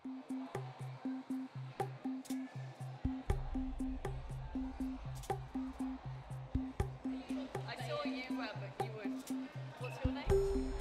I saw you, but you were. What's your name?